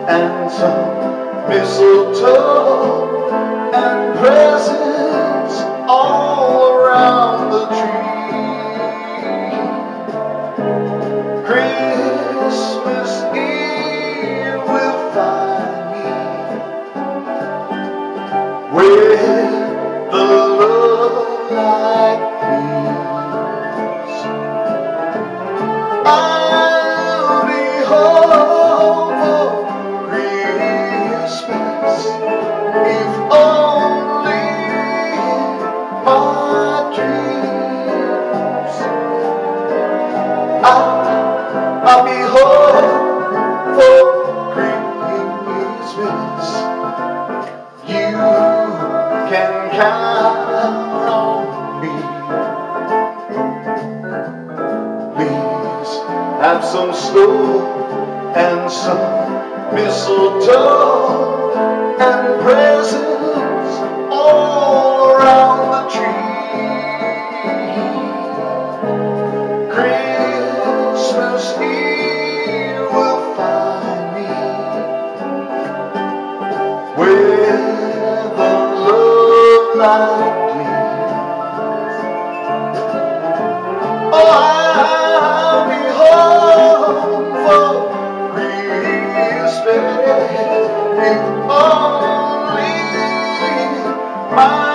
and some mistletoe and presents all around the tree. Christmas Eve will find me where the love light gleams. I'll be home for Christmas, if only my dreams. I'll be home for Christmas. You can count on me. Please have some snow and some mistletoe and presents all around the tree. Christmas Eve will find me where the love light gleams. Oh, I'll be home for Christmas, if only my